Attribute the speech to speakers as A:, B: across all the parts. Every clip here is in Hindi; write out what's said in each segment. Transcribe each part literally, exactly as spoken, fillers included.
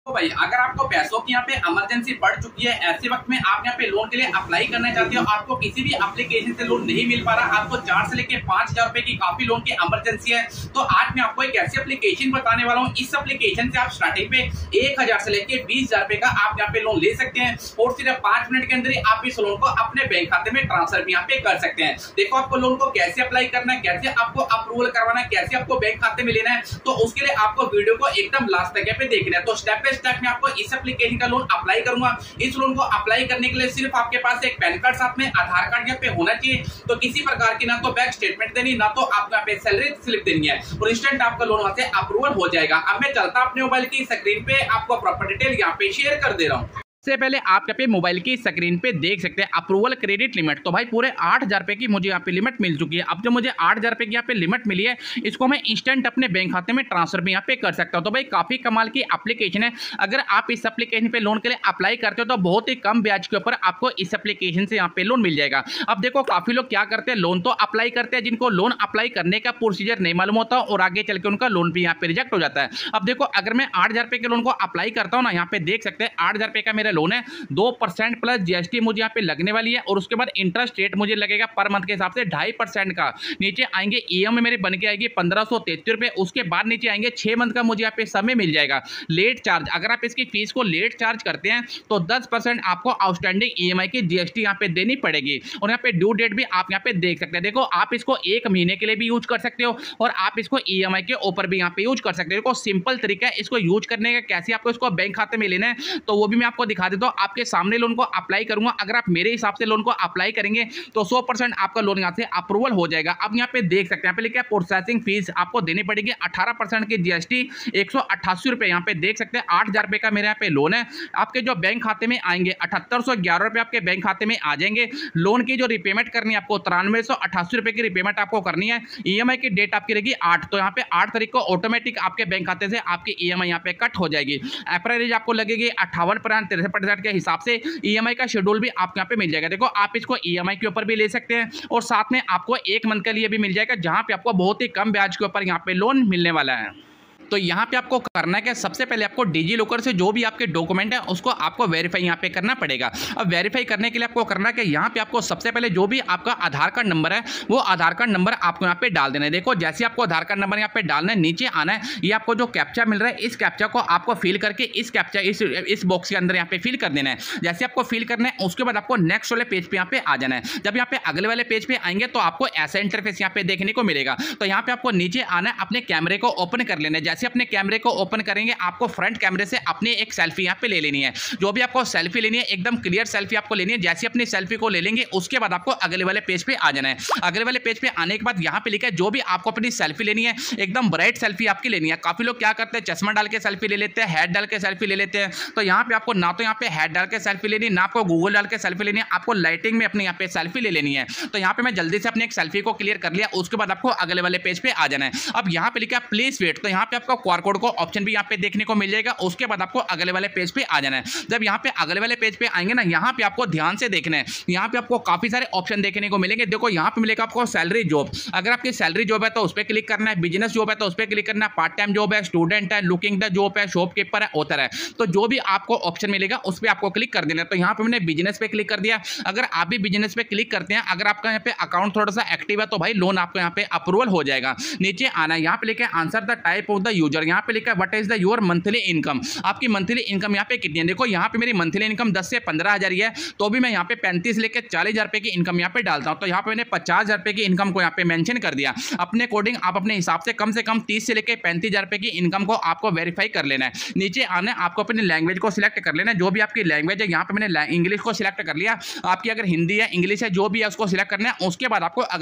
A: तो भाई अगर आपको पैसों की यहाँ पे इमरजेंसी पड़ चुकी है, ऐसे वक्त में आप यहाँ पे लोन के लिए अप्लाई करना चाहते हो, आपको किसी भी एप्लीकेशन से लोन नहीं मिल पा रहा, आपको चार से लेके पांच हजार रुपए की काफी लोन की इमरजेंसी है, तो आज मैं आपको एक ऐसी एप्लीकेशन बताने वाला हूँ। इस एप्लीकेशन से आप स्टार्टिंग पे एक हजार से लेके बीस हजार रुपए का आप यहाँ पे लोन ले सकते हैं और सिर्फ पांच मिनट के अंदर ही आप इस लोन को अपने बैंक खाते में ट्रांसफर भी यहाँ पे कर सकते हैं। देखो आपको लोन को कैसे अप्लाई करना है, कैसे आपको अप्रूवल करवाना है, कैसे आपको बैंक खाते में लेना है, तो उसके लिए आपको वीडियो को एकदम लास्ट तक पे देखना है। तो स्टेप बाय स्टेप में आपको इस एप्लीकेशन का लोन अप्लाई करूंगा। इस लोन को अप्लाई करने के लिए सिर्फ आपके पास एक पैन कार्ड साथ में आधार कार्ड यहाँ पे होना चाहिए। तो किसी प्रकार की ना तो बैंक स्टेटमेंट देनी, ना तो आपको यहाँ पे सैलरी स्लिप देनी है और इंस्टेंट आपका लोन वहां से अप्रूवल हो जाएगा। अब मैं चलता अपने मोबाइल की स्क्रीन पे आपको प्रॉपर डिटेल यहाँ पे शेयर कर दे रहा हूँ। सबसे पहले आप यहाँ पे मोबाइल की स्क्रीन पे देख सकते हैं अप्रूवल क्रेडिट लिमिट। तो भाई पूरे आठ हजार रुपए की मुझे यहाँ पे लिमिट मिल चुकी है। अब जो मुझे आठ हजार रुपए की यहाँ पे लिमिट मिली है, इसको मैं इंस्टेंट अपने बैंक खाते में ट्रांसफर भी यहाँ पे कर सकता हूँ। तो भाई काफी कमाल की एप्लीकेशन है। अगर आप इस एप्लीकेशन पे लोन के लिए अप्लाई करते हो तो बहुत ही कम ब्याज के ऊपर आपको इस एप्लीकेशन से यहाँ पे लोन मिल जाएगा। अब देखो काफी लोग क्या करते हैं, लोन तो अप्लाई करते हैं, जिनको लोन अप्लाई करने का प्रोसीजर नहीं मालूम होता और आगे चल के उनका लोन भी यहाँ पे रिजेक्ट हो जाता है। अब देखो अगर मैं आठ हजार रुपए के लोन को अप्लाई करता हूँ ना, यहाँ पे देख सकते हैं आठ हजार रुपए का मेरा लोन है, दो परसेंट प्लस जीएसटी मुझे यहाँ पे लगने वाली है और उसके बाद इंटरेस्ट रेट मुझे लगेगा पर मंथ के हिसाब से ढाई परसेंट का। नीचे आएंगे ईएमआई मेरे बन के आएगी पंद्रह सौ तैतीस रुपए। उसके बाद नीचे आएंगे छह मंथ का मुझे यहाँ पे समय मिल जाएगा। लेट चार्ज, अगर आप इसकी फीस को लेट चार्ज करते हैं तो दस परसेंट आपको आउटस्टैंडिंग ईएमआई की जीएसटी यहाँ पे देनी पड़ेगी और यहाँ पे ड्यू डेट भी आप यहाँ पे देख सकते हैं। देखो आप इसको एक महीने के लिए भी यूज कर सकते हो और आप इसको ईएमआई के ऊपर भी यहाँ पे यूज कर सकते हो। देखो सिंपल तरीका है इसको यूज करने का, कैसे आपको इसको बैंक खाते में लेना है तो वो भी मैं आपको दिखा देता हूँ। आपके सामने लोन को अप्लाई करूंगा, अगर आप मेरे हिसाब से लोन को अप्लाई करेंगे तो सौ परसेंट आपका लोन यहां से अप्रूवल हो जाएगा। अब यहां पे देख सकते हैं, यहां पे लिखा है प्रोसेसिंग फीस आपको देनी पड़ेगी अठारह परसेंट की जीएसटी एक सौ अट्ठासी रुपए। यहां पे देख सकते हैं आठ हजार रुपए का मेरे यहां पे लोन है। आपके जो बैंक खाते में आएंगे अठहत्तर सौ ग्यारह रुपए आपके बैंक खाते में आ जाएंगे। लोन की जो रिपेमेंट करनी है आपको तिरानवे सौ अट्ठासी रुपए की रिपेमेंट आपको करनी है। ईएमआई की डेट आपकी रहेगी आठ, तो यहाँ पे आठ तारीख को ऑटोमेटिक आपके बैंक खाते से आपकी ईएमआई यहाँ पे कट हो जाएगी। एप्रेज आपको लगेगी अट्ठावन परसेंट तिरसठ परसेंट के हिसाब से ईएमआई का शेड्यूल भी आपको यहाँ पे मिल जाएगा। देखो आप इसको ईएमआई के ऊपर भी ले सकते हैं और साथ में आपको एक मंथ के लिए भी मिल जाएगा, जहां पे आपको बहुत ही कम ब्याज के ऊपर यहाँ पे लोन मिलने वाला है। तो यहाँ पे आपको करना है क्या, सबसे पहले आपको डिजी लॉकर से जो भी आपके डॉक्यूमेंट है उसको आपको वेरीफाई यहाँ पे करना पड़ेगा। अब वेरीफाई करने के लिए आपको करना है कि यहाँ पे आपको सबसे पहले जो भी आपका आधार कार्ड नंबर है वो आधार कार्ड नंबर आपको यहाँ पे डाल देना है। देखो जैसे आपको आधार कार्ड नंबर यहाँ पे डालना है, नीचे आना है, ये आपको जो कैप्चा मिल रहा है इस कैप्चा को आपको फिल करके इस कैप्चा इस इस बॉक्स के अंदर यहाँ पे फिल कर देना है। जैसे आपको फिल करना है उसके बाद आपको नेक्स्ट वाले पेज पे यहाँ पे आ जाना है। जब यहाँ पे अगले वाले पेज पे आएंगे तो आपको ऐसा इंटरफेस यहाँ पे देखने को मिलेगा। तो यहाँ पे आपको नीचे आना है, अपने कैमरे को ओपन कर लेना है। जैसे अपने कैमरे को ओपन करेंगे आपको फ्रंट कैमरे से अपनी एक सेल्फी यहां पे ले लेनी है। जो भी आपको सेल्फी लेनी है एकदम क्लियर सेल्फी आपको लेनी है। जैसे अपनी सेल्फी को ले लेंगे उसके बाद आपको अगले वाले पेज पे आ जाना है। अगले वाले पेज पे आने के बाद यहां पे लिखा है जो भी आपको अपनी सेल्फी लेनी है एकदम ब्राइट सेल्फी आपकी लेनी है। काफी लोग क्या करते हैं, चश्मा डाल के सेल्फी ले लेते हैं, हेड डाल के सेल्फी ले लेते हैं। तो यहां पे आपको ना तो यहां पे हेड डाल के सेल्फी लेनी है, ना आपको गूगल डाल के सेल्फी लेनी है, आपको लाइटिंग में अपने यहां पे सेल्फी ले लेनी है। तो यहां पे मैं जल्दी से अपनी एक सेल्फी को क्लियर कर लिया, उसके बाद आपको अगले वाले पेज पे आ जाना है। अब यहां पे लिखा है प्लीज वेट, तो यहां पे आपको क्यूआर कोड को ऑप्शन भी यहां पे देखने को मिल जाएगा। उसके बाद आपको अगले वाले पेज पे आ जाना है। जब यहाँ पे अगले वाले पेज पे आएंगे ना, यहाँ पे आपको ध्यान से देखना है, यहाँ पे आपको काफी सारे ऑप्शन देखने को मिलेंगे। देखो यहाँ पे मिलेगा आपको सैलरी जॉब, अगर आपकी सैलरी जॉब है तो उस पर क्लिक करना है, बिजनेस जॉब है तो उस पर क्लिक करना है, पार्ट टाइम जॉब है, स्टूडेंट है, लुकिंग द जॉब है, शॉपकीपर है, ऑथर है, तो जो भी आपको ऑप्शन मिलेगा उस पर आपको क्लिक कर देना है। तो यहाँ पे मैंने बिजनेस पे क्लिक कर दिया। अगर आप भी बिजनेस पे क्लिक करते हैं, अगर आपका यहाँ पे अकाउंट थोड़ा सा एक्टिव है तो भाई लोन आपको यहाँ पे अप्रूवल हो जाएगा। नीचे आना है, यहाँ पे लिखा है answer the type of the user, यहाँ पे लिखा है what is the your monthly income, आपकी मंथली इनकम यहाँ पे कितनी है। देखो यहाँ पे मेरी मंथली इनकम दस से पंद्रह हजार ही है, तो भी मैं यहाँ पे पैंतीस लेके चालीस हजार रुपए की इनकम यहाँ पे डालता हूँ। तो यहाँ पे मैंने पचास हजार रुपए की इनकम को यहाँ पे मेंशन कर दिया। अपने अकॉर्डिंग आप अपने हिसाब से कम से कम तीस से लेके पैंतीस हजार रुपए की इनकम को आपको वेरीफाई कर लेना है। नीचे आना है, आपको अपनी लैंग्वेज को सिलेक्ट कर लेना है, जो भी आपकी लैंग्वेज है। यहाँ पे मैंने इंग्लिश को सिलेक्ट कर लिया, आपकी अगर हिंदी है, इंग्लिश है, जो भी है उसको सिलेक्ट करना है। उसके बाद आपको अगले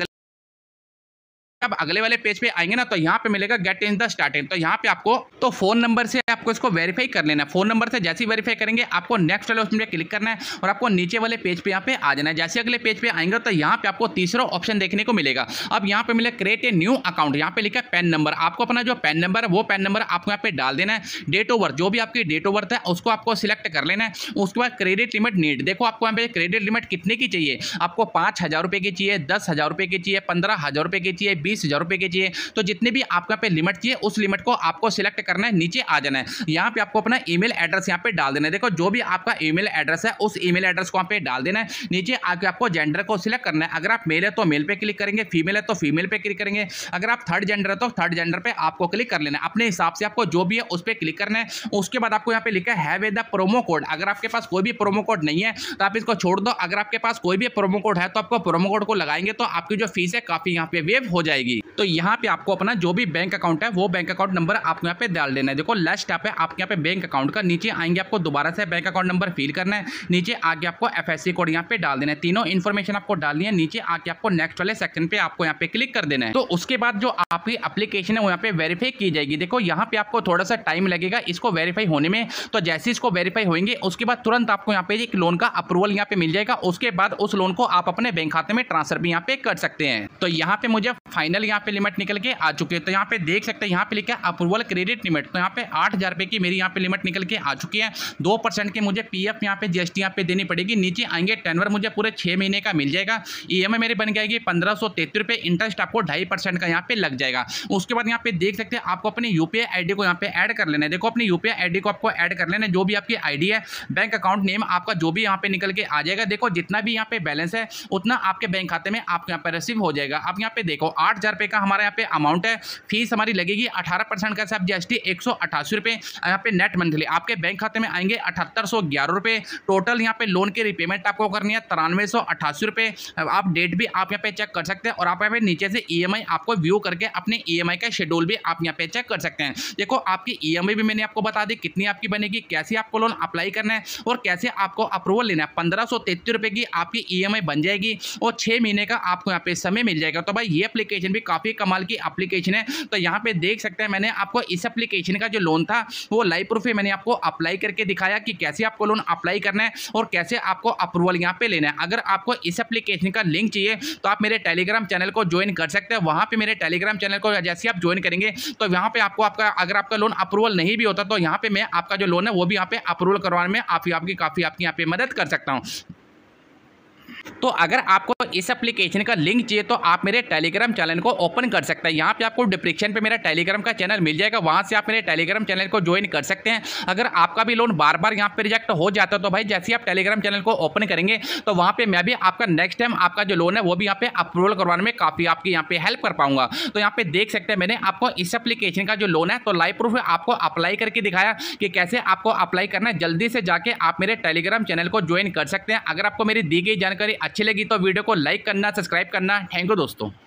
A: अब अगले वाले पेज पे आएंगे ना तो यहाँ पे मिलेगा गेट इन द स्टार्टिंग, तो यहाँ पे आपको तो फोन नंबर से आपको इसको वेरीफाई कर लेना है। फोन नंबर से जैसे ही वेरीफाई करेंगे आपको नेक्स्ट वाले उसमें क्लिक करना है और आपको नीचे वाले पेज पे यहाँ पे आ जाना है। जैसे अगले पेज पे आएंगे तो यहाँ पे आपको तीसरा ऑप्शन देखने को मिलेगा। अब यहाँ पे मिलेगा क्रिएट ए न्यू अकाउंट, यहाँ पे लिखा है पैन नंबर, आपको अपना जो पैन नंबर है वो पैन नंबर आपको यहाँ पे डाल देना है। डेट ऑफ बर्थ, जो भी आपकी डेट ऑफ बर्थ है उसको आपको सिलेक्ट कर लेना है। उसके बाद क्रेडिट लिमिट नीड, देखो आपको यहाँ पे क्रेडिट लिमिट कितने की चाहिए, आपको पाँच हजार रुपये की चाहिए, दस हजार रुपये की चाहिए, पंद्रह हजार रुपये की चाहिए, बीस बीस हजार रुपए की चाहिए, तो जितने भी आपको यहाँ पे लिमिट चाहिए उस लिमिट को आपको सिलेक्ट करना है, नीचे आ जाना है। यहाँ पे आपको अपना ईमेल एड्रेस यहाँ पे डाल देना है। देखो जो भी आपका ईमेल एड्रेस है उस ईमेल एड्रेस को यहाँ पे डाल देना है। नीचे आके आपको जेंडर को सिलेक्ट करना है। अगर आप मेल है तो मेल पे क्लिक करेंगे, फीमेल है तो फीमेल पे क्लिक करेंगे, अगर आप थर्ड जेंडर है तो थर्ड जेंडर पे आपको क्लिक कर लेना है। अपने हिसाब से आपको जो भी है उस पर क्लिक करना है। उसके बाद आपको यहाँ पे लिखा है हैव द प्रोमो कोड। अगर आपके पास कोई भी प्रोमो कोड नहीं है तो आप इसको छोड़ दो। अगर आपके पास कोई भी प्रोमो कोड है तो आपको प्रोमो कोड को लगाएंगे तो आपकी जो फीस है काफी यहाँ पे वेव हो जाएगी। तो यहाँ पे आपको अपना जो भी बैंक अकाउंट है वो बैंक अकाउंट नंबर आपको यहाँ पे डाल देना है। देखो लास्ट स्टेप है आपके यहाँ पे बैंक अकाउंट का। नीचे आएंगे आपको दोबारा से बैंक अकाउंट नंबर फिल करना है, नीचे आगे आपको एफएससी कोड यहाँ पे डाल देना है। तीनों इन्फॉर्मेशन आपको डालनी है। नीचे आके आपको नेक्स्ट वाले सेक्शन पे आपको यहाँ पे क्लिक कर देना है। तो उसके बाद जो आपकी एप्लीकेशन है वो यहाँ पे वेरीफाई की जाएगी। देखो यहाँ पे आपको थोड़ा सा टाइम लगेगा इसको वेरीफाई होने में। तो जैसे इसको वेरीफाई होंगे उसके बाद तुरंत आपको यहाँ पे एक लोन का अप्रूवल यहाँ पे मिल जाएगा। उसके बाद उस लोन को आप अपने बैंक खाते में ट्रांसफर भी यहाँ पे कर सकते हैं। तो यहाँ पे मुझे फाइनल यहाँ पे लिमिट निकल के आ चुकी है। तो यहाँ पे देख सकते हैं यहाँ पे लिखा है अप्रूवल क्रेडिट लिमिट। तो यहाँ पे आठ हजार रुपए की मेरी यहाँ पे लिमिट निकल के आ चुकी है। दो परसेंट की मुझे पीएफ यहाँ पे जीएसटी यहाँ पे देनी पड़ेगी। नीचे आएंगे टेनवर मुझे पूरे छह महीने का मिल जाएगा। ईएमआई मेरी बन जाएगी पंद्रह सौ तैतीस रुपए, इंटरेस्ट आपको ढाई परसेंट का यहाँ पे लग जाएगा। उसके बाद यहाँ पे देख सकते हैं आपको अपनी यूपीआई आईडी को यहाँ पे ऐड कर लेना है। देखो अपनी यूपीआई आईडी को आपको ऐड कर लेना है। जो भी आपकी आईडी है, बैंक अकाउंट नेम आपका जो भी यहाँ पे निकल के आ जाएगा। देखो जितना भी यहाँ पे बैलेंस है उतना आपके बैंक खाते में आपको यहाँ पे रिसीव हो जाएगा। आप यहाँ पे देखो आठ हजार रुपए का हमारा यहाँ पे अमाउंट है। फीस हमारी लगेगी अठारह परसेंट का सब जीएसटी एक सौ अट्ठासी रुपए। यहाँ पे नेट मंथली आपके बैंक खाते में आएंगे अठहत्तर सौ ग्यारह रुपए। टोटल यहाँ पे लोन की रिपेमेंट आपको करनी है तिरानवे सौ अट्ठासी रुपए। आप डेट भी आप यहाँ पे चेक कर सकते हैं और आप यहाँ पे नीचे से ईएमआई आपको व्यू करके अपने ईएमआई का शेड्यूल भी आप यहाँ पे चेक कर सकते हैं। देखो आपकी ईएमआई भी मैंने आपको बता दी कितनी आपकी बनेगी, कैसे आपको लोन अप्लाई करना है और कैसे आपको अप्रूवल लेना है। पंद्रह सौ तैतीस रुपए की आपकी ईएमआई बन जाएगी और छह महीने का आपको यहाँ पे समय मिल जाएगा। तो भाई ये एप्लीकेशन भी काफी कमाल की एप्लीकेशन है। तो यहाँ पे देख सकते हैं मैंने आपको इस एप्लीकेशन का जो लोन था वो लाइव प्रूफ मैंने आपको अप्लाई करके दिखाया कि कैसे आपको लोन अप्लाई करना है और कैसे आपको अप्रूवल यहाँ पे लेना है। अगर आपको इस एप्लीकेशन का लिंक चाहिए तो आप मेरे टेलीग्राम चैनल को ज्वाइन कर सकते हैं। वहां पे मेरे टेलीग्राम चैनल को जैसे आप ज्वाइन करेंगे तो यहाँ पे आपको आपका अगर आपका लोन अप्रूवल नहीं भी होता तो यहाँ पे मैं आपका जो लोन है वो भी यहाँ पे अप्रूवल करवाने में आप, आपकी काफी आपकी यहाँ पे मदद कर सकता हूँ। तो अगर आपको इस एप्लीकेशन का लिंक चाहिए तो आप मेरे टेलीग्राम चैनल को ओपन कर सकते हैं। यहाँ पे आपको डिस्क्रिप्शन पे मेरा टेलीग्राम का चैनल मिल जाएगा, वहां से आप मेरे टेलीग्राम चैनल को ज्वाइन कर सकते हैं। अगर आपका भी लोन बार बार यहाँ पे रिजेक्ट हो जाता है तो भाई जैसे आप टेलीग्राम चैनल को ओपन करेंगे तो वहाँ पे मैं भी आपका नेक्स्ट टाइम आपका जो लोन है वो भी यहाँ पे अप्रूवल करवाने में काफी आपकी यहाँ पे हेल्प कर पाऊंगा। तो यहाँ पे देख सकते हैं मैंने आपको इस एप्लीकेशन का जो लोन है तो लाइव प्रूफ आपको अप्लाई करके दिखाया कि कैसे आपको अप्लाई करना है। जल्दी से जाके आप मेरे टेलीग्राम चैनल को ज्वाइन कर सकते हैं। अगर आपको मेरी दी गई जानकारी अच्छी लगी तो वीडियो को लाइक करना, सब्सक्राइब करना। थैंक यू दोस्तों।